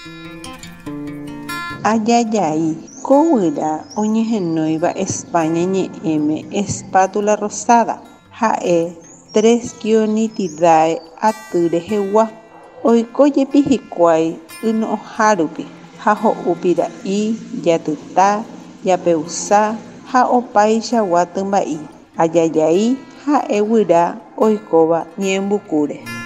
Ajajai, kovyra oñehenóiva España ñe'ẽme espátula rosada ha'e Triskionitidae aty rehegua. Oikójepi hikuái yno'õhárupi ha ho'upira'i, jatyta, japeusa ha opaichagua tymba'i. Ajajai ha'e guyra oikóva ñeembukúre.